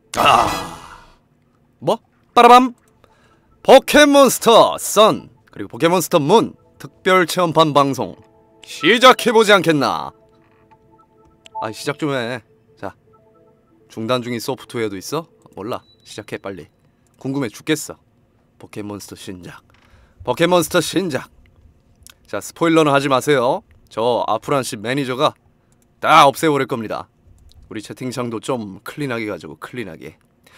뭐? 빠라밤! 포켓몬스터 선 그리고 포켓몬스터 문 특별 체험판 방송 시작해보지 않겠나? 시작 좀 해. 자, 중단 중인 소프트웨어도 있어? 몰라. 시작해 빨리. 궁금해 죽겠어. 포켓몬스터 신작. 포켓몬스터 신작. 자, 스포일러는 하지 마세요. 저 아프란씨 매니저가 다 없애버릴 겁니다. 우리 채팅창도 좀 클린하게 가지고 클린하게.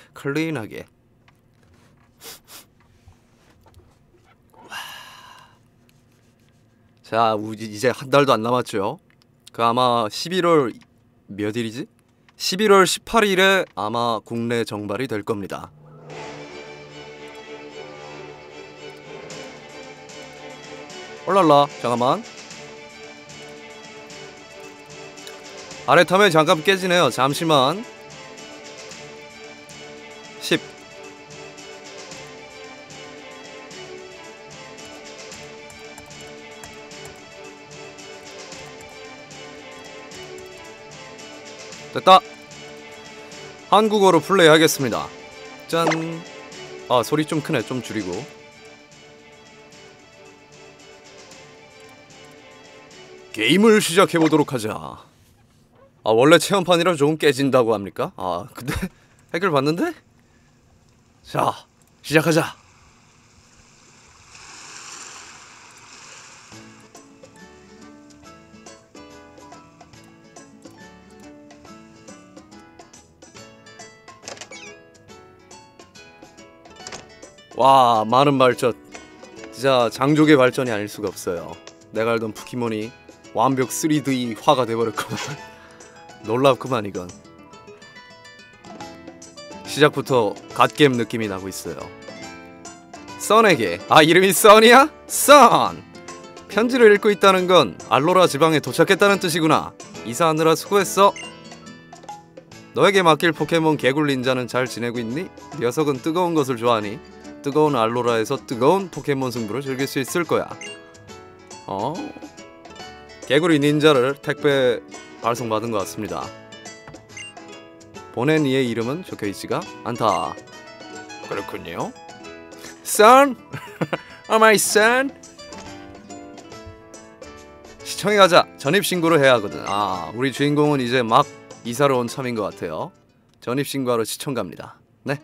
자, 이제 한 달도 안 남았죠. 그 아마 11월 몇 일이지? 11월 18일에 아마 국내 정발이 될 겁니다. 올랄라, 잠깐만. 아래 탐에 잠깐 깨지네요. 잠시만. 10 됐다. 한국어로 플레이하겠습니다. 짠. 소리 좀 크네. 좀 줄이고. 게임을 시작해보도록 하자. 원래 체험판이라 조금 깨진다고 합니까? 근데 핵을 봤는데? 자, 시작하자. 와, 많은 발전. 진짜 장족의 발전이 아닐 수가 없어요. 내가 알던 포켓몬이 완벽 3D화가 돼버렸구만. 놀랍구만 이건. 시작부터 갓겜 느낌이 나고 있어요. 선에게. 이름이 선이야? 선! 편지를 읽고 있다는 건 알로라 지방에 도착했다는 뜻이구나. 이사하느라 수고했어. 너에게 맡길 포켓몬 개굴 닌자는 잘 지내고 있니? 녀석은 뜨거운 것을 좋아하니 뜨거운 알로라에서 뜨거운 포켓몬 승부를 즐길 수 있을 거야. 개구리 닌자를 택배 발송받은 것 같습니다. 보낸 이의 이름은 적혀있지가 않다. 그렇군요. Son? my son? 시청에 가자. 전입신고를 해야 하거든. 우리 주인공은 이제 막 이사를 온 참인 것 같아요. 전입신고하러 시청 갑니다. 네.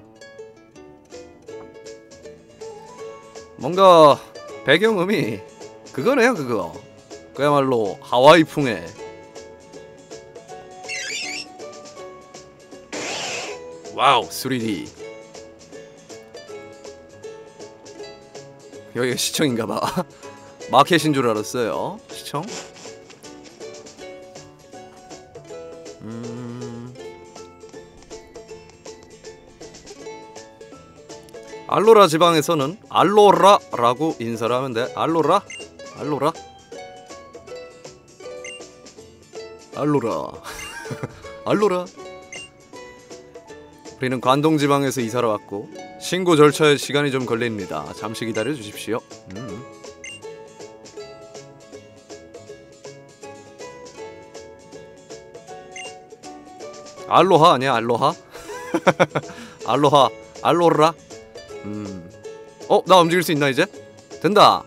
뭔가 배경음이 그거네요. 그거 그야말로 하와이풍의 와우 3D. 여기가 시청인가봐. 마켓인 줄 알았어요. 시청? 알로라 지방에서는 알로라라고 인사를 하면 돼. 알로라? 알로라? 알로라. 알로라. 우리는 관동 지방에서 이사를 왔고 신고 절차에 시간이 좀 걸립니다. 잠시 기다려 주십시오. 알로하 아니야? 알로하? 알로하. 알로라? 나 움직일 수 있나 이제? 된다.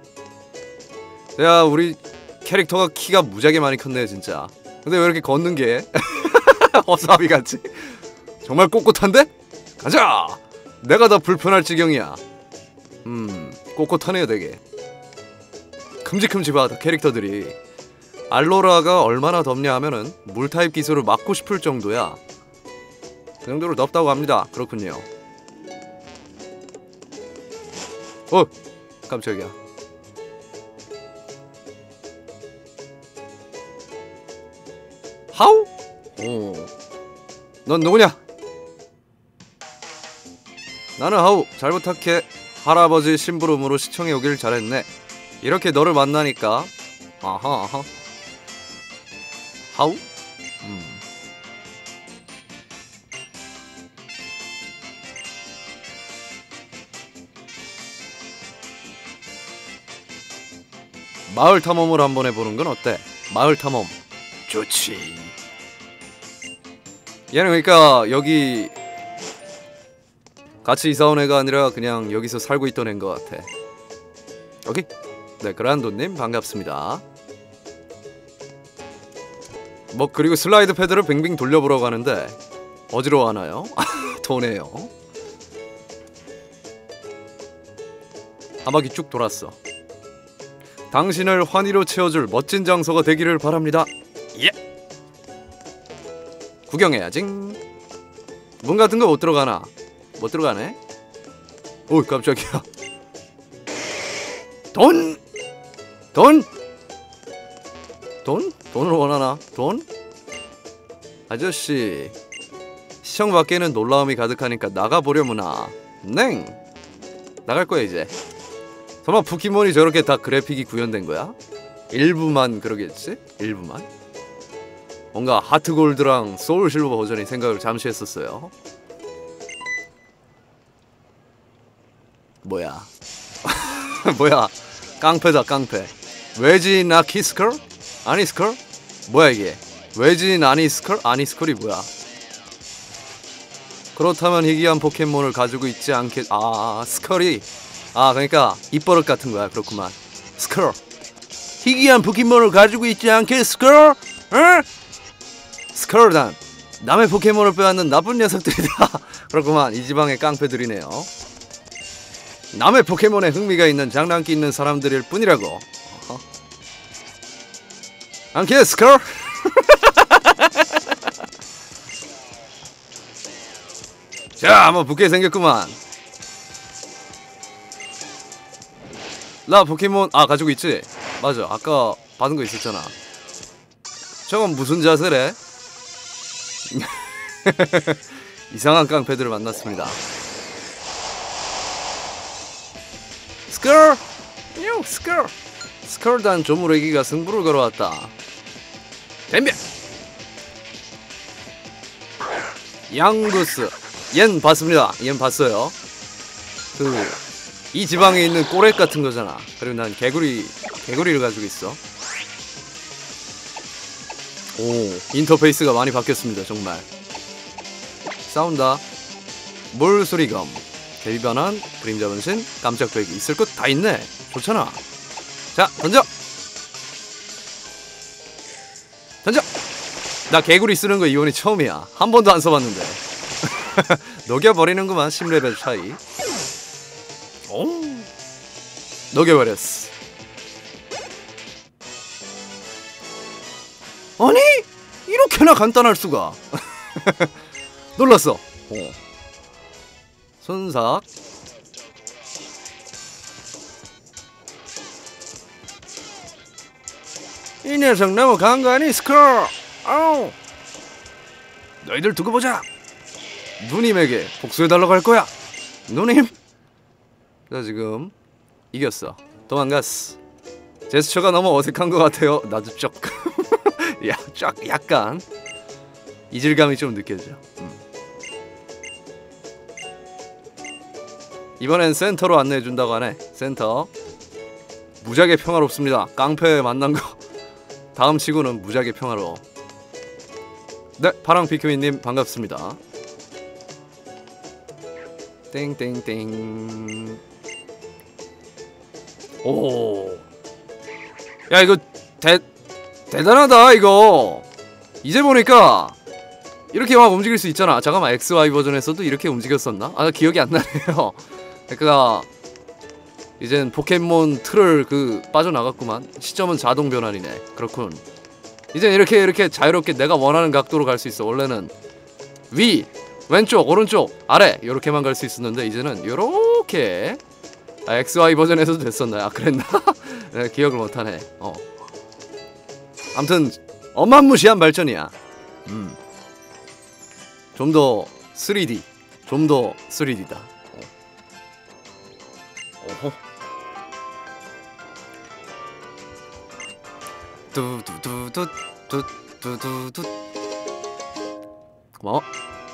야, 우리 캐릭터가 키가 무지하게 많이 컸네 진짜. 근데 왜 이렇게 걷는 게 허사비 같지? 정말 꼿꼿한데? 가자! 내가 더 불편할 지경이야. 꼿꼿하네요 되게. 큼직큼직하다 캐릭터들이. 알로라가 얼마나 덥냐 하면은 물타입 기술을 막고 싶을 정도야. 그 정도로 덥다고 합니다. 그렇군요. 깜짝이야. 하우? 넌 누구냐? 나는 하우. 잘 부탁해. 할아버지 심부름으로 시청에 오길 잘했네. 이렇게 너를 만나니까 아하. 하우? 마을 탐험을 한번 해보는 건 어때? 마을 탐험 좋지. 얘는 그러니까 여기 같이 이사 온 애가 아니라 그냥 여기서 살고 있던 애인 것 같아. 오케이. 네, 그란도님 반갑습니다. 뭐 그리고 슬라이드 패드를 빙빙 돌려보라고 하는데 어지러워하나요? 도네요. 한 바퀴 쭉 돌았어. 당신을 환희로 채워줄 멋진 장소가 되기를 바랍니다. 예. 구경해야지. 문 같은 거 못 들어가나? 못 들어가네. 오, 깜짝이야. 돈! 돈! 돈? 돈을 원하나? 돈? 아저씨, 시청 밖에는 놀라움이 가득하니까 나가보려무나. 냉! 나갈 거야 이제. 설마 포켓몬이 저렇게 다 그래픽이 구현된 거야? 일부만 그러겠지? 일부만? 뭔가 하트골드랑 소울실버 버전이 생각을 잠시 했었어요. 뭐야? 뭐야? 깡패다 깡패. 외진 아키스컬? 아니스컬? 뭐야 이게? 외진 아니스컬? 아니스컬이 뭐야? 그렇다면 희귀한 포켓몬을 가지고 있지 않겠... 스컬이... 그러니까 입버릇 같은 거야. 그렇구만. 스컬. 희귀한 포켓몬을 가지고 있지 않겠 스컬? 응? 스컬단. 남의 포켓몬을 빼앗는 나쁜 녀석들이다. 그렇구만. 이 지방의 깡패들이네요. 남의 포켓몬에 흥미가 있는 장난기 있는 사람들일 뿐이라고. 않겠 스컬? 자, 한번 붙게 생겼구만. 나 포켓몬 가지고 있지? 맞아, 아까 받은 거 있었잖아. 저건 무슨 자세래? 이상한 깡패들을 만났습니다. 스컬! 요, 스컬! 스컬단 조물애기가 승부를 걸어왔다. 덤벼! 양구스. 얜 봤습니다. 얜 봤어요. 이 지방에 있는 꼬렉 같은 거잖아. 그리고 난 개구리를 가지고 있어. 오, 인터페이스가 많이 바뀌었습니다. 정말. 싸운다. 물수리검, 개비반환, 그림자 변신, 깜짝 배기. 있을 것 다 있네. 좋잖아. 자, 던져! 던져! 나 개구리 쓰는 거 이번이 처음이야. 한 번도 안 써봤는데. 녹여버리는구만. 10레벨 차이. 오, 녹여버렸어. 아니, 이렇게나 간단할 수가. 놀랐어. 손삭. 이 녀석 너무 강한 거 아니? 스컬. 아우. 너희들 두고 보자. 누님에게 복수해달라고 할 거야. 누님. 나 지금 이겼어. 도망갔어. 제스처가 너무 어색한 것 같아요. 나도 조금 약간 이질감이 좀 느껴져. 이번엔 센터로 안내해준다고 하네. 센터. 무지하게 평화롭습니다. 깡패 만난 거 다음 치고는 무지하게 평화로워. 네, 파랑 비큐이님 반갑습니다. 땡땡땡. 오, 야 이거 대단하다 이거. 이제 보니까 이렇게 막 움직일 수 있잖아. 잠깐만, XY 버전에서도 이렇게 움직였었나? 기억이 안 나네요. 그러니까 이젠 포켓몬 틀을 빠져나갔구만. 시점은 자동 변환이네. 그렇군. 이젠 이렇게 자유롭게 내가 원하는 각도로 갈 수 있어. 원래는 위, 왼쪽, 오른쪽, 아래 요렇게만 갈 수 있었는데 이제는 요렇게. XY 버전에서도 됐었나요? 그랬나? 네, 기억을 못하네. 아무튼 어마무시한 발전이야. 좀 더 3D, 좀 더 3D다. 오호. 두두두두두두두두. 고마워.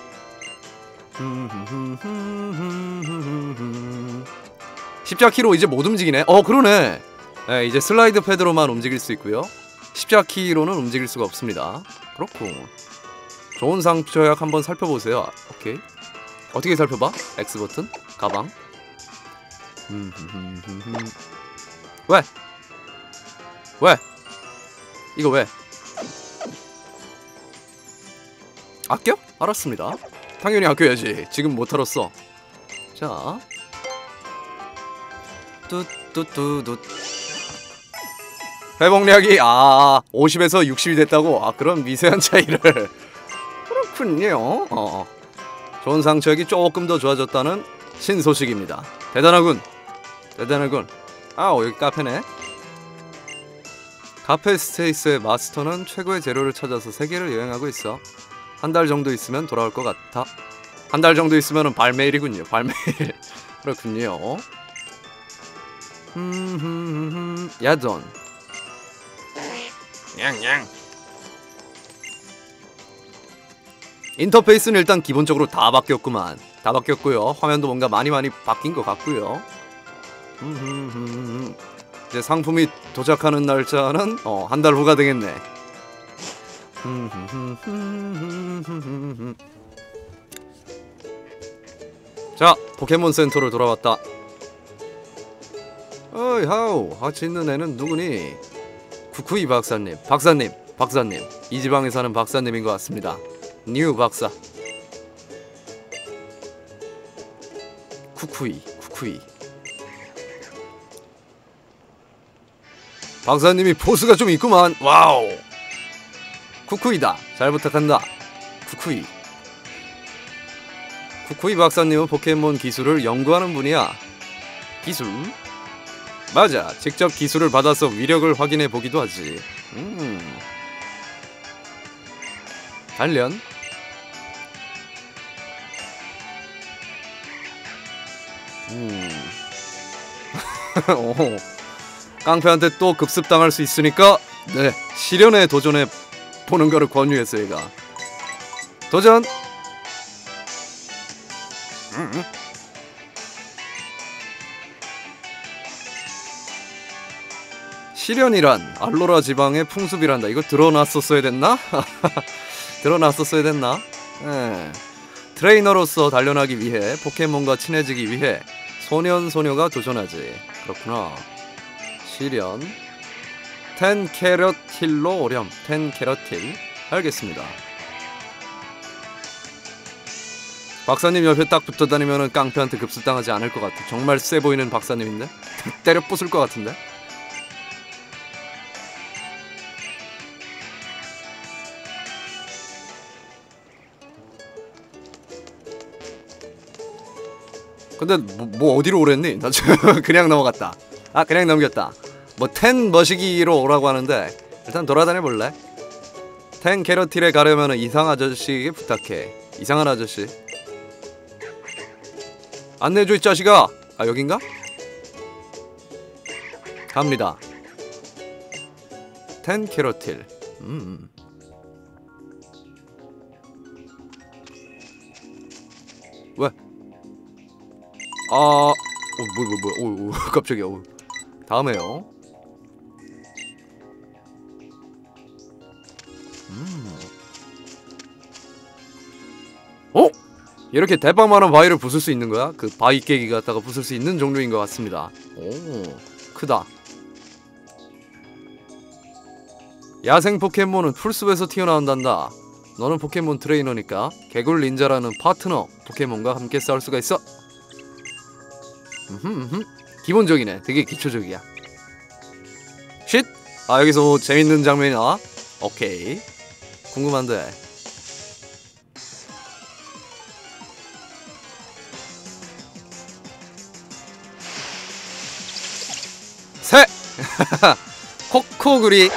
14키로 이제 못 움직이네. 그러네. 네, 이제 슬라이드 패드로만 움직일 수 있고요. 14키로는 움직일 수가 없습니다. 그렇고 좋은 상처약 한번 살펴보세요. 오케이. 어떻게 살펴봐? X버튼? 가방? 왜? 왜? 이거 왜? 아껴? 알았습니다. 당연히 아껴야지. 지금 못 털었어. 자, 뚜뚜뚜뚜. 회복력이 50에서 60이 됐다고? 그런 미세한 차이를. 그렇군요. 좋은 상처액이 조금 더 좋아졌다는 신소식입니다. 대단하군. 대단하군. 여기 카페네. 카페 스테이스의 마스터는 최고의 재료를 찾아서 세계를 여행하고 있어. 한 달 정도 있으면 돌아올 것 같아. 한 달 정도 있으면 발매일이군요. 발매일. 그렇군요. 야전. 냥냥. 인터페이스는 일단 기본적으로 다 바뀌었구만. 다 바뀌었고요. 화면도 뭔가 많이 바뀐 것 같고요. 이제 상품이 도착하는 날짜는 한 달 후가 되겠네. 자, 포켓몬 센터로 돌아왔다. 어이 하우, 같이 있는 애는 누구니? 쿠쿠이 박사님. 박사님. 이 지방에 사는 박사님인 것 같습니다. 뉴 박사. 쿠쿠이. 박사님이 포스가 좀 있구만. 와우. 쿠쿠이다. 잘 부탁한다. 쿠쿠이 박사님은 포켓몬 기술을 연구하는 분이야. 기술? 맞아. 직접 기술을 받아서 위력을 확인해 보기도 하지. 단련? 깡패한테 또 급습당할 수 있으니까 네, 실현에 도전해 보는 거를 권유했어 얘가. 도전! 실현이란 알로라 지방의 풍습이란다. 이거 드러났었어야 됐나? 드러났었어야 됐나? 네. 트레이너로서 단련하기 위해 포켓몬과 친해지기 위해 소년소녀가 도전하지. 그렇구나. 실현 10캐럿힐로 오렴. 10캐럿힐. 알겠습니다. 박사님 옆에 딱 붙어다니면은 깡패한테 급습당하지 않을 것 같아. 정말 세 보이는 박사님인데? 때려 부술 것 같은데? 근데 뭐 어디로 오랬니? 나 지금 그냥 넘어갔다. 그냥 넘겼다. 뭐 10 머시기로 오라고 하는데 일단 돌아다녀 볼래? 10 캐럿힐에 가려면 이상 아저씨에게 부탁해. 이상한 아저씨. 안내해줘 이 자식아. 여긴가? 갑니다. 10 캐럿힐. 왜? 뭐야. 깜짝이야. 다음에요. 이렇게 대박만한 바위를 부술 수 있는 거야? 그 바위 깨기 갖다가 부술 수 있는 종류인 것 같습니다. 오, 크다. 야생 포켓몬은 풀숲에서 튀어나온단다. 너는 포켓몬 트레이너니까 개굴 닌자라는 파트너 포켓몬과 함께 싸울 수가 있어. 기본적이네. 되게 기초적이야. 쉿! 여기서 재밌는 장면이 나와? 오케이. 궁금한데. 새! 코코구리.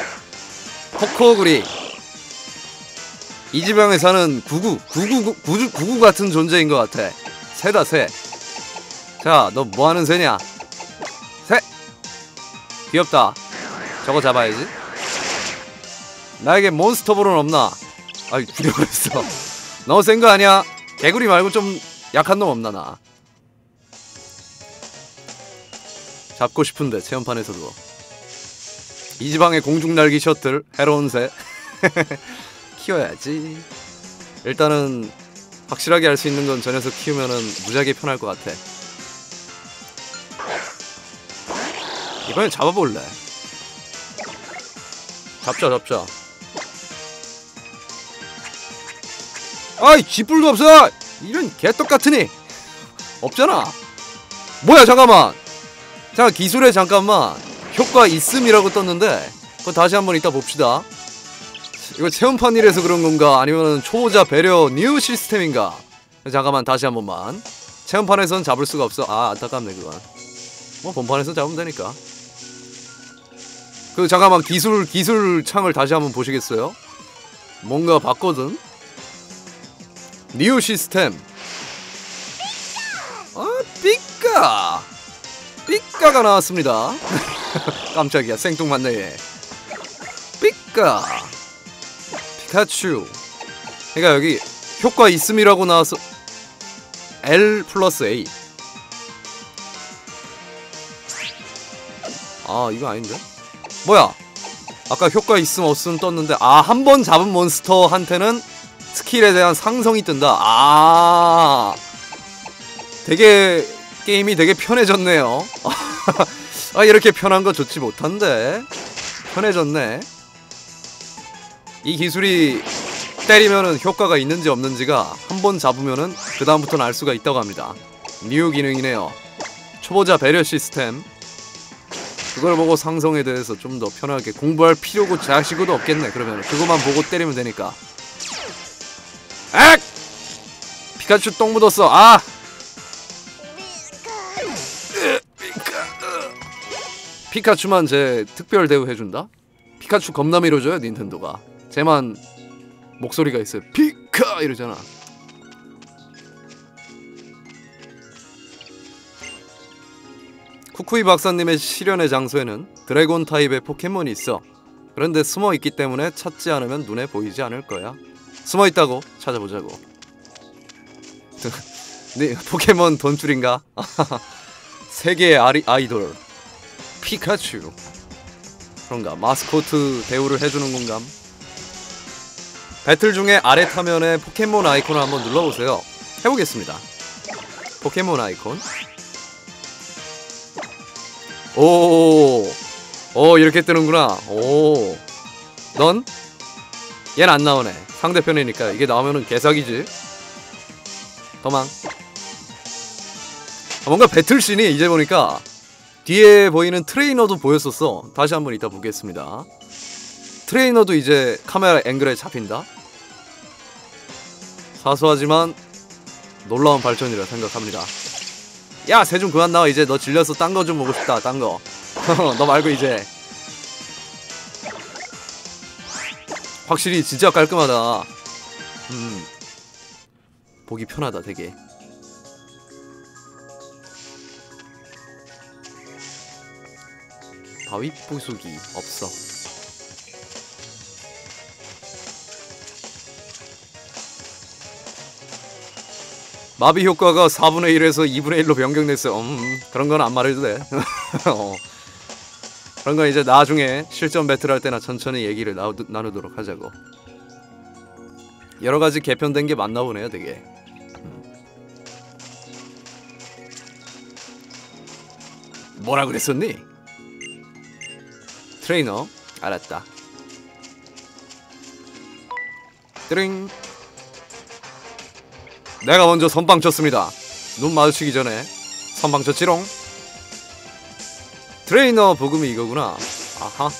이 지방에 사는 구구 같은 존재인 것 같아. 새다, 새. 자, 너 뭐하는 새냐? 새! 귀엽다. 저거 잡아야지. 나에게 몬스터볼은 없나? 죽여버렸어. 너무 센 거 아니야? 개구리 말고 좀 약한 놈 없나, 나? 잡고 싶은데, 체험판에서도. 이 지방의 공중날기 셔틀, 해로운 새. 키워야지. 일단은 확실하게 알 수 있는 건 저 녀석 키우면은 무지하게 편할 것 같아. 이번엔 잡아볼래. 잡자. 아이 쥐뿔도 없어! 이런 개떡같으니! 없잖아. 뭐야 잠깐만. 자 기술에 잠깐만 효과 있음이라고 떴는데 그거 다시 한번 이따 봅시다. 이거 체험판이라서 그런 건가 아니면 초보자 배려 뉴 시스템인가. 잠깐만 다시 한 번만. 체험판에선 잡을 수가 없어. 아 안타깝네 그건. 뭐 본판에서 잡으면 되니까. 그 잠깐만 기술 창을 다시 한번 보시겠어요? 뭔가 봤거든? 뉴 시스템. 삐까가 나왔습니다. 깜짝이야 생뚱맞네 얘. 삐까 피카츄. 그러니까 여기 효과 있음이라고 나와서 L 플러스 A. 아 이거 아닌데? 뭐야 아까 효과 있음 없음 떴는데 아 한 번 잡은 몬스터한테는 스킬에 대한 상성이 뜬다. 아 되게 게임이 되게 편해졌네요. 아 이렇게 편한 거 좋지 못한데 편해졌네. 이 기술이 때리면은 효과가 있는지 없는지가 한 번 잡으면은 그 다음부터는 알 수가 있다고 합니다. 뉴 기능이네요. 초보자 배려 시스템. 그걸 보고 상성에 대해서 좀 더 편하게 공부할 필요고 자식도 없겠네. 그러면 그것만 보고 때리면 되니까. 액! 피카츄 똥 묻었어. 아! 피카츄만 제 특별 대우 해준다? 피카츄 겁나 밀어줘요 닌텐도가. 쟤만 목소리가 있어요. 피카! 이러잖아. 쿠쿠이 박사님의 실현의 장소에는 드래곤 타입의 포켓몬이 있어. 그런데 숨어있기 때문에 찾지 않으면 눈에 보이지 않을 거야. 숨어있다고 찾아보자고. 네 포켓몬 돈줄인가? 세계의 아이돌 피카츄. 그런가 마스코트 대우를 해주는 건감. 배틀 중에 아래 화면에 포켓몬 아이콘을 한번 눌러보세요. 해보겠습니다. 포켓몬 아이콘. 오 이렇게 뜨는구나. 오 넌? 얜 안 나오네. 상대편이니까 이게 나오면은 개사기지. 도망. 뭔가 배틀씬이 이제 보니까 뒤에 보이는 트레이너도 보였었어. 다시 한번 이따 보겠습니다. 트레이너도 이제 카메라 앵글에 잡힌다. 사소하지만 놀라운 발전이라 생각합니다. 야 새 좀 그만 나와. 이제 너 질려서 딴 거 좀 보고 싶다. 딴 거. 너 말고 이제. 확실히 진짜 깔끔하다. 보기 편하다 되게. 바위 부수기 없어. 마비 효과가 4분의 1에서 2분의 1로 변경됐어요. 그런 건 안 말해도 돼. 그런 건 이제 나중에 실전 배틀 할 때나 천천히 얘기를 나누도록 하자고. 여러가지 개편된 게 맞나 보네요 되게. 뭐라 그랬었니? 트레이너. 알았다. 띠링. 내가 먼저 선빵 쳤습니다. 눈 마주치기 전에 선빵 쳤지롱. 트레이너 부금이 이거구나. 아하.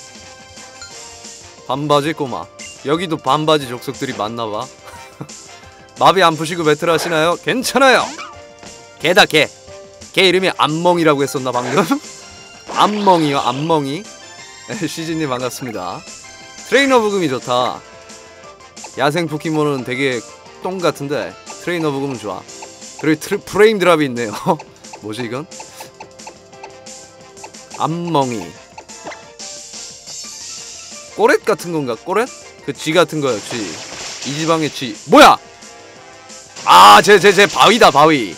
반바지 꼬마. 여기도 반바지 족속들이 많나봐. 마비 안 푸시고 배틀 하시나요? 괜찮아요. 개다 개. 개 이름이 안멍이라고 했었나 방금? 안멍이요 안멍이. 시즈님 반갑습니다. 트레이너 부금이 좋다. 야생 포켓몬은 되게 똥같은데 트레이너 부금은 좋아. 그리고 프레임 드랍이 있네요. 뭐지 이건? 안멍이. 꼬렛 같은 건가? 꼬렛? 그 쥐 같은 거야 쥐. 이 지방의 쥐. 뭐야? 아 쟤 바위다 바위.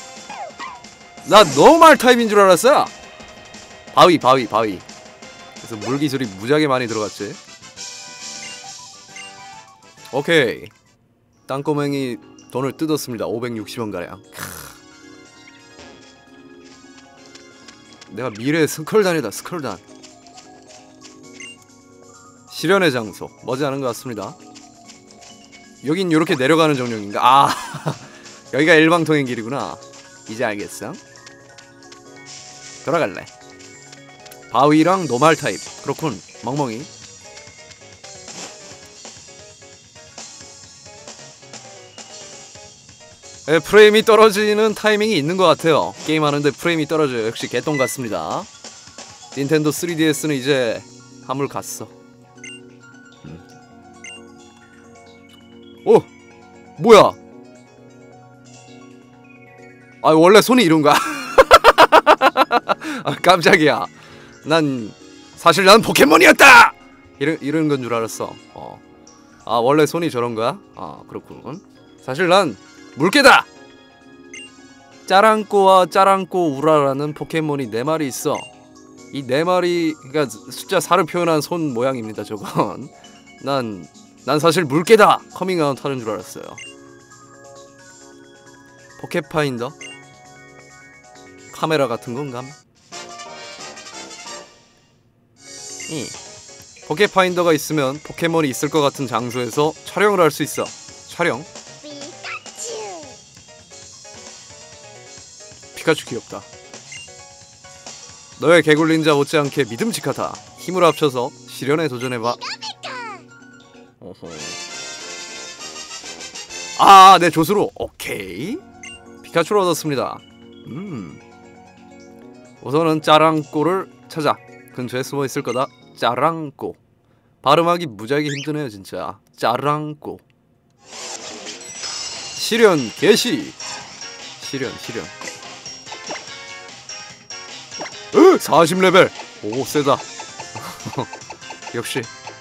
나 노말 타입인 줄 알았어. 바위. 그래서 물기술이 무지하게 많이 들어갔지. 오케이. 땅꼬맹이 돈을 뜯었습니다. 560원 가량. 내가 미래의 스컬단이다. 스컬단. 실현의 장소 머지않은 것 같습니다. 여긴 요렇게 내려가는 정령인가? 아 여기가 일방통행 길이구나. 이제 알겠어. 돌아갈래. 바위랑 노말 타입. 그렇군. 멍멍이. 네, 프레임이 떨어지는 타이밍이 있는 것 같아요. 게임하는데 프레임이 떨어져요. 역시 개똥 같습니다. 닌텐도 3DS는 이제 하물 갔어. 오! 뭐야? 아 원래 손이 이런가? 아 깜짝이야. 사실 난 포켓몬이었다! 이런 건 줄 알았어. 아 원래 손이 저런 거야? 아 그렇군. 사실 난 물개다! 짜랑꼬와 짜랑꼬 우라라는 포켓몬이 4마리 있어. 이 4마리, 그러니까 숫자 4를 표현한 손 모양입니다, 저건. 난 사실 물개다! 커밍아웃 하는 줄 알았어요. 포켓파인더? 카메라 같은 건감? 포켓파인더가 있으면 포켓몬이 있을 것 같은 장소에서 촬영을 할 수 있어. 촬영? 피카츄 귀엽다. 너의 개굴린자 못지않게 믿음직하다. 힘을 합쳐서 실현에 도전해봐. 어허. 아, 내 조수로. 오케이. 피카츄를 얻었습니다. 우선은 짜랑꼬를 찾아. 근처에 숨어 있을 거다. 짜랑꼬. 발음하기 무지하게 힘드네요, 진짜. 짜랑꼬. 실현 개시. 실현. 40레벨. 오, 세다. 역시.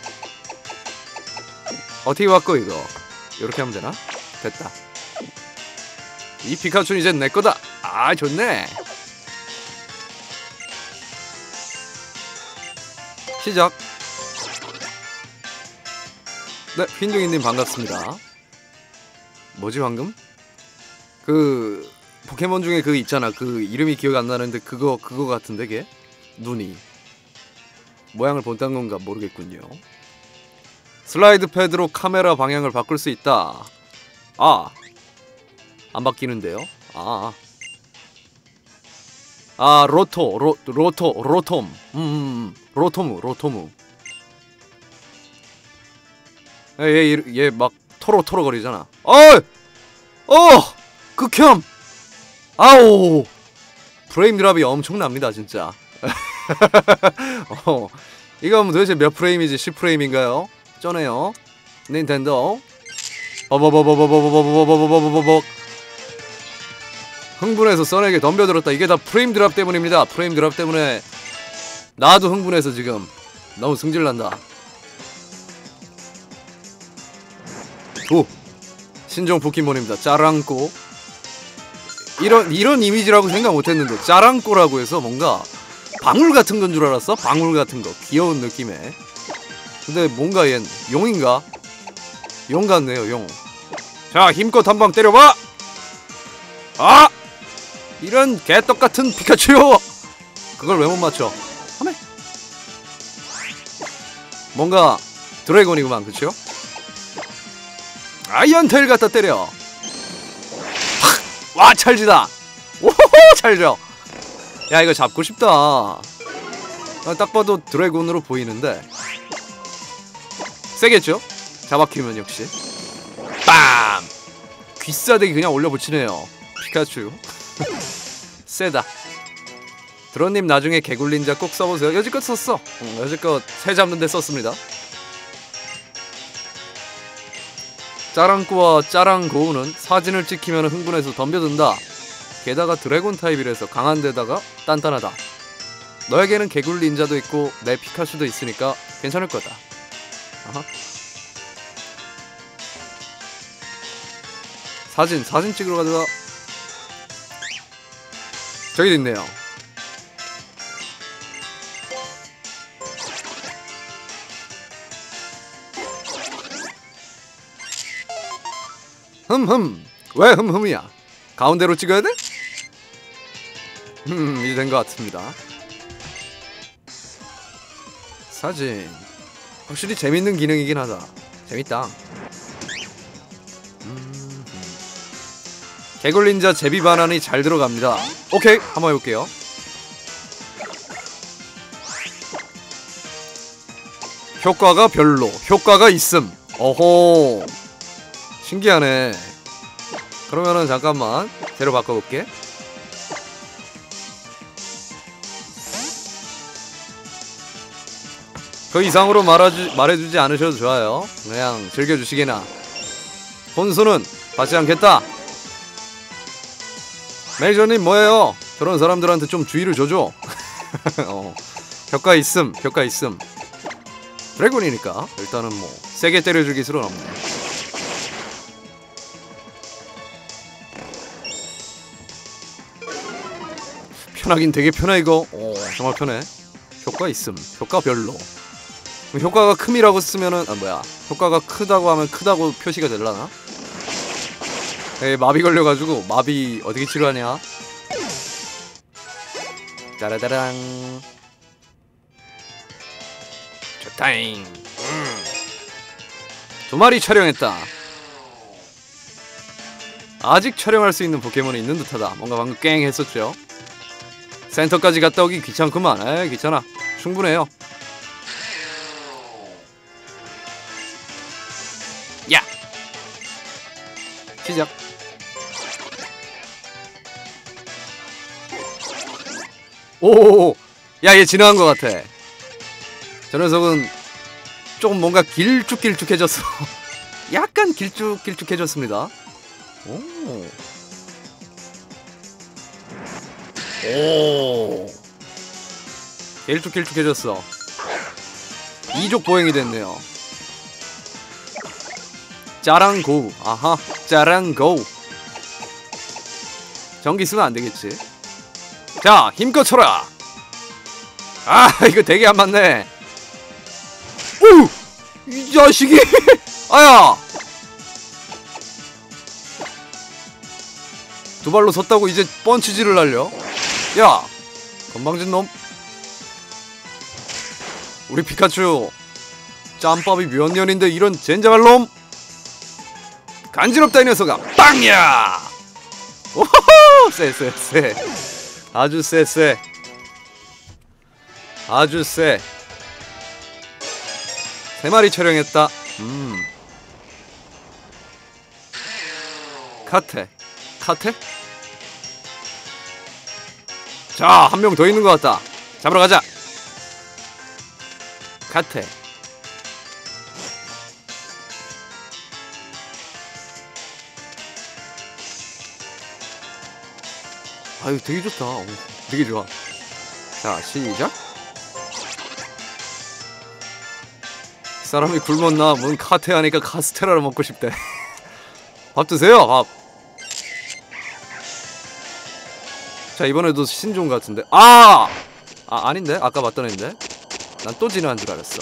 어떻게 바꿔 이거? 이렇게 하면 되나? 됐다. 이 피카츄는 이제 내 거다. 아, 좋네. 시작. 네, 흰둥이님 반갑습니다. 뭐지 방금? 그 포켓몬 중에 그 있잖아. 그 이름이 기억 안 나는데 그거 같은데 걔? 눈이 모양을 본딴 건가 모르겠군요. 슬라이드 패드로 카메라 방향을 바꿀 수 있다. 아, 안 바뀌는데요? 로톰. 로토무. 얘 막 토로 거리잖아. 극혐. 아오. 프레임 드랍이 엄청납니다, 진짜. 이건 도대체 몇 프레임이지? 10프레임인가요? 쩌네요. 닌텐도. 흥분해서 써내게 덤벼들었다. 이게 다 프레임 드랍 때문입니다. 프레임 드랍 때문에 나도 흥분해서 지금 너무 승질난다. 오! 신종 포켓몬입니다. 짜랑꼬. 이런 이미지라고 생각 못했는데 짜랑꼬라고 해서 뭔가 방울 같은 건 줄 알았어? 방울 같은 거. 귀여운 느낌의. 근데 뭔가 얜 용인가? 용 같네요, 용. 자, 힘껏 한 방 때려봐! 아! 이런 개떡같은 피카츄! 그걸 왜 못 맞춰? 하메? 뭔가 드래곤이구만, 그쵸? 아이언테일 갖다 때려! 와, 찰지다! 오호호, 찰져! 야, 이거 잡고 싶다. 딱 봐도 드래곤으로 보이는데 세겠죠? 잡아키면 역시 빰! 귀싸대기 그냥 올려붙이네요. 피카츄. 세다. 드론님 나중에 개굴린자 꼭 써보세요. 여지껏 썼어. 여지껏 새 잡는데 썼습니다. 짜랑꼬와 짜랑고우는 사진을 찍히면 흥분해서 덤벼든다. 게다가 드래곤 타입이라서 강한데다가 단단하다. 너에게는 개굴린자도 있고 내 피카츄도 있으니까 괜찮을 거다. 아하. 사진 찍으러 가자. 저기도 있네요. 왜 흠흠이야? 가운데로 찍어야 돼? 이제 된 것 같습니다. 사진 확실히 재밌는 기능이긴 하다. 재밌다. 개굴린자 제비 바나니 잘 들어갑니다. 오케이, 한번 해볼게요. 효과가 별로, 효과가 있음. 어호, 신기하네. 그러면은 잠깐만 재료 바꿔볼게. 그 이상으로 말해주지 않으셔도 좋아요. 그냥 즐겨주시게나. 혼수는 받지 않겠다. 매니저님 뭐예요? 저런 사람들한테 좀 주의를 줘줘. 효과 있음, 효과 있음. 드래곤이니까 일단은 뭐 세게 때려줄 기술은 없네. 편하긴 되게 편해 이거. 오, 정말 편해. 효과 있음, 효과 별로. 효과가 큼이라고 쓰면은 효과가 크다고 하면 크다고 표시가 될라나? 에이, 마비 걸려가지고 마비 어떻게 치료하냐? 짜라다랑. 좋다잉. 2마리 촬영했다. 아직 촬영할 수 있는 포켓몬이 있는 듯하다. 뭔가 방금 깽 했었죠. 센터까지 갔다 오기 귀찮구만. 에이, 귀찮아. 충분해요. 야! 시작. 오오오. 야, 얘 지나간 것 같아. 저 녀석은 조금 뭔가 길쭉길쭉해졌어. 약간 길쭉길쭉해졌습니다. 오. 길쭉길쭉해졌어. 이족 보행이 됐네요. 짜랑고. 아하, 짜랑고. 전기 쓰면 안되겠지. 자, 힘껏 쳐라. 아, 이거 되게 안 맞네. 오! 이 자식이. 아야, 두 발로 섰다고 이제 펀치질을 날려? 야, 건방진 놈. 우리 피카츄 짬밥이 몇 년인데 이런 젠장할 놈. 간지럽다 이 녀석아. 빵야. 오호호. 쎄. 아주 쎄. 아주 쎄. 3마리 촬영했다. 카테. 자, 한 명 더 있는 것 같다. 잡으러 가자. 카테. 아유, 되게 좋다. 오, 되게 좋아. 자, 시작. 사람이 굶었나? 뭔 카테 하니까 카스테라를 먹고 싶대. 밥 드세요, 밥. 자, 이번에도 신종 같은데. 아닌데? 아까 봤던 애인데? 난 또 지나간 줄 알았어.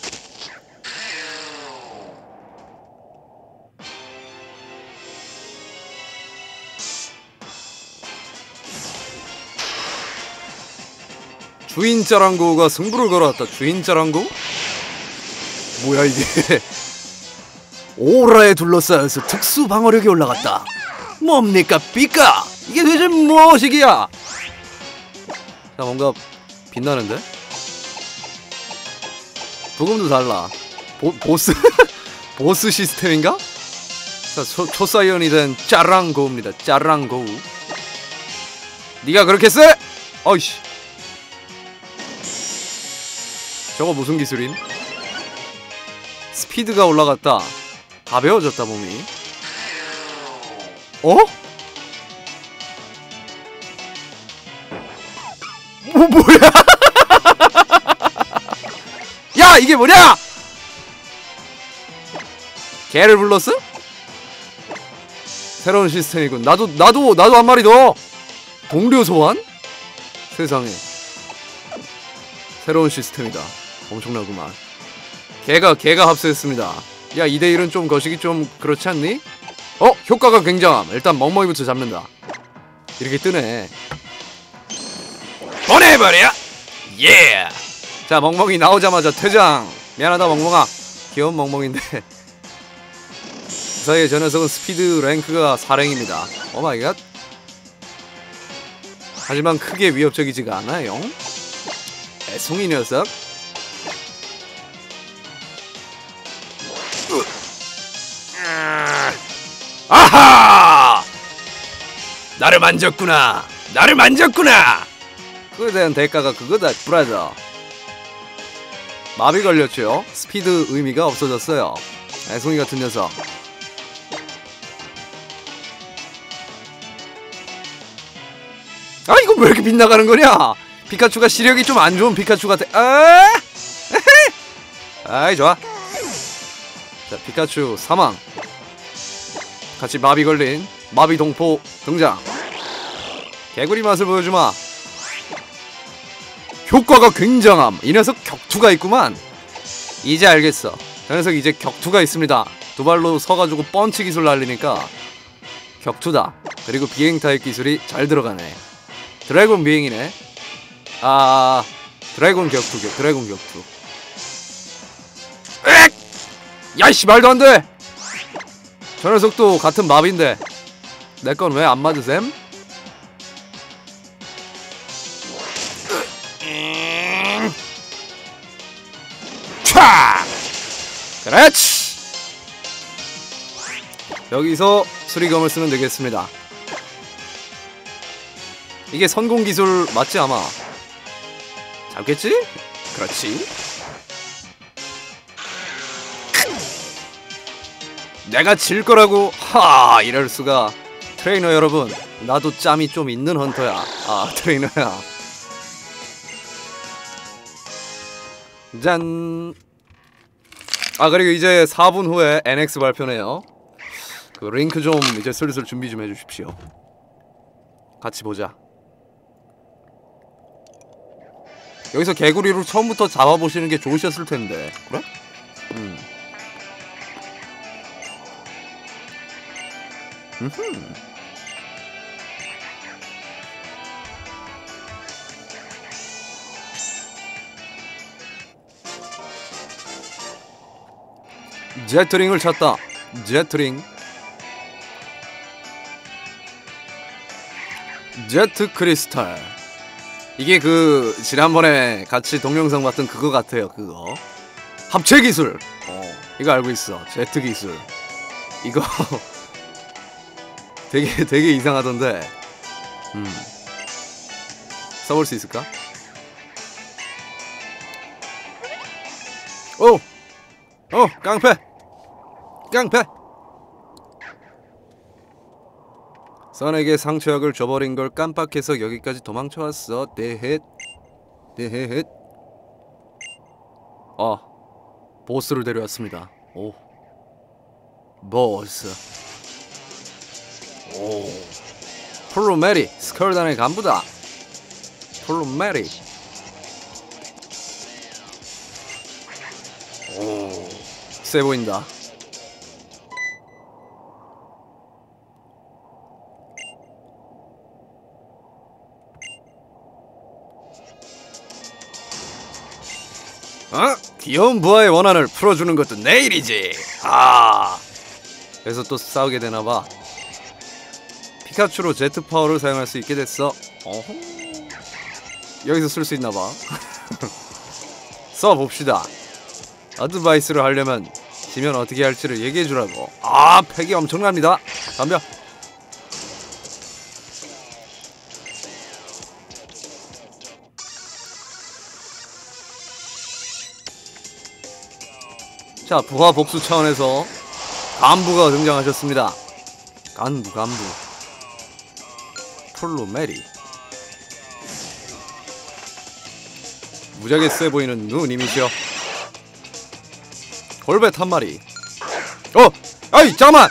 주인 짜랑고가 승부를 걸어왔다. 주인 짜랑고? 뭐야 이게. 오라에 둘러싸여서 특수 방어력이 올라갔다. 뭡니까 삐까? 이게 도대체 무엇이기야? 자, 뭔가 빛나는데? 부금도 달라. 보스? 보스 시스템인가? 자, 초사이언이 된 짜랑고입니다. 짜랑고. 니가 그렇게 쎄? 어이씨. 저거 무슨 기술임? 스피드가 올라갔다. 가벼워졌다 몸이. 어? 뭐야? 야, 이게 뭐냐? 개를 불렀어? 새로운 시스템이군. 나도 한 마리 더. 동료 소환? 세상에. 새로운 시스템이다. 엄청나구만. 개가 합세했습니다. 야, 2대1은 좀 거시기 좀 그렇지 않니? 효과가 굉장함. 일단 멍멍이부터 잡는다. 이렇게 뜨네. 보내버려! 예! 자, 멍멍이 나오자마자 퇴장! 미안하다, 멍멍아. 귀여운 멍멍인데. 그 사이에 저 녀석은 스피드 랭크가 4랭입니다. 오마이갓. 하지만 크게 위협적이지가 않아요. 애송이 녀석. 아하! 나를 만졌구나. 나를 만졌구나. 그에 대한 대가가 그거다, 브라더. 마비 걸렸죠. 스피드 의미가 없어졌어요. 애송이 같은 녀석. 아, 이거 왜 이렇게 빗나가는 거냐? 피카츄가 시력이 좀 안 좋은 피카츄 같아. 아이, 좋아. 자, 피카츄 사망. 같이 마비 걸린 마비 동포 등장. 개구리 맛을 보여주마. 효과가 굉장함. 이 녀석 격투가 있구만. 이제 알겠어. 저 녀석 이제 격투가 있습니다. 두 발로 서가지고 펀치 기술 날리니까 격투다. 그리고 비행 타입 기술이 잘 들어가네. 드래곤 비행이네. 드래곤 격투. 드래곤 격투. 엑! 야이씨, 말도 안 돼. 저 녀석도 같은 마비인데 내 건 왜 안 맞으셈? 촤! 그렇지! 여기서 수리검을 쓰면 되겠습니다. 이게 선공 기술 맞지 아마? 잡겠지? 그렇지. 내가 질 거라고? 하, 이럴 수가. 트레이너 여러분, 나도 짬이 좀 있는 헌터야. 트레이너야. 짠. 그리고 이제 4분 후에 NX 발표네요. 그 링크 좀 이제 슬슬 준비 좀 해주십시오. 같이 보자. 여기서 개구리로 처음부터 잡아보시는 게 좋으셨을 텐데. 그래? 제트링을 찾다. 제트링. 제트 크리스탈. 이게 그 지난번에 같이 동영상 봤던 그거 같아요. 그거 합체 기술. 이거 알고 있어. 제트 기술. 이거 되게 이상하던데. 써볼 수 있을까? 깡패. 선에게 상처약을 줘버린 걸 깜빡해서 여기까지 도망쳐왔어. 대헷. 보스를 데려왔습니다. 보스. 플루메리, 스컬단의 간부다. 플루메리. 세 보인다. 귀여운 부하의 원한을 풀어주는 것도 내일이지. 그래서 또 싸우게 되나봐. 피카츄로 제트 파워를 사용할 수 있게 됐어. 여기서 쓸 수 있나봐. 써봅시다. 어드바이스를 하려면 지면 어떻게 할지를 얘기해주라고. 팩이 엄청납니다. 덤벼. 자, 부하 복수 차원에서 간부가 등장하셨습니다. 간부. 플루메리. 무지하게 세 보이는 누님이시여. 골벳 한 마리. 아이, 잠깐만.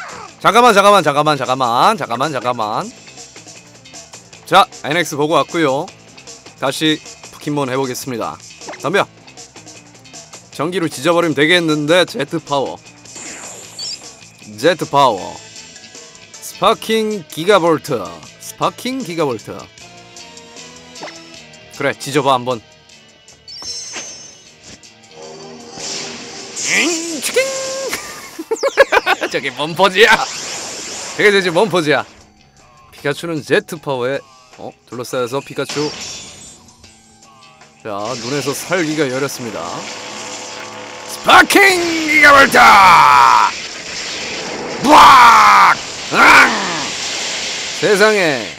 자, NX 보고 왔고요. 다시 포켓몬 해보겠습니다. 덤벼. 전기로 지져버리면 되겠는데. 제트 파워. 스파킹 기가볼트. 스파킹 기가볼트. 그래, 지져봐 한번. 치킨. 저게 뭔 포즈야? 되게 되지 뭔 포즈야? 피카츄는 제트 파워에 둘러싸여서 피카츄. 자, 눈에서 살기가 여렸습니다. 스파킹 기가볼트. 부악! 세상에.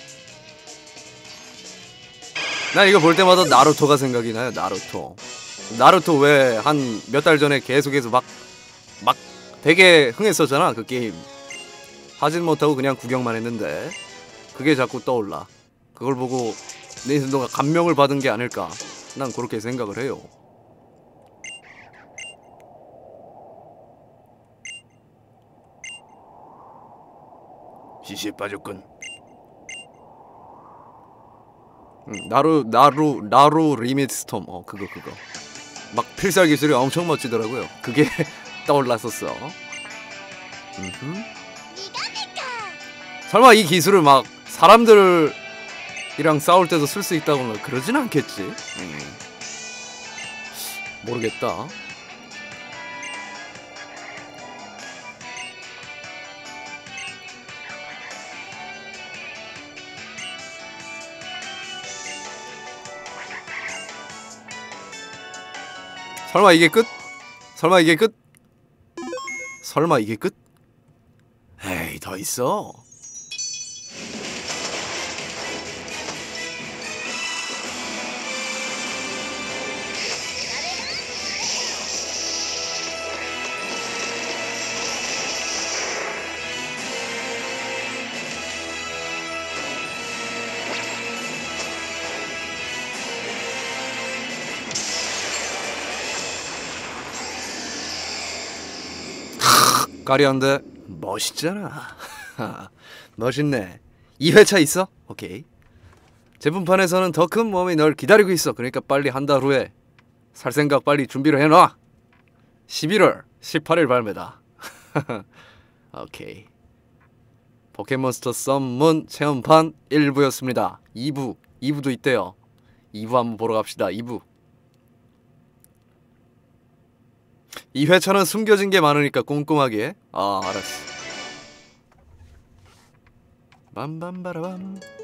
나 이거 볼 때마다 나루토가 생각이 나요. 나루토 왜 한 몇 달 전에 계속해서 막 되게 흥했었잖아 그 게임. 하진 못하고 그냥 구경만 했는데 그게 자꾸 떠올라. 그걸 보고 닌텐도가 감명을 받은 게 아닐까, 난 그렇게 생각을 해요. 시시에 빠졌군. 나루 리미트 스톰. 그거 막 필살 기술이 엄청 멋지더라고요. 그게 떠올랐었어. 설마 이 기술을 막 사람들이랑 싸울 때도 쓸 수 있다거나 그러진 않겠지? 모르겠다. 설마 이게 끝? 설마 이게 끝? 설마 이게 끝? 에이, 더 있어. 까리한데 멋있잖아. 멋있네. 2회차 있어? 오케이. 제품판에서는 더 큰 몸이 널 기다리고 있어. 그러니까 빨리 한 달 후에 살 생각 빨리 준비를 해놔. 11월 18일 발매다. 오케이. 포켓몬스터 썸문 체험판 1부였습니다. 2부도 있대요. 2부 한번 보러 갑시다. 2부. 2회차는 숨겨진 게 많으니까 꼼꼼하게. 알았어. 빰빰바라밤.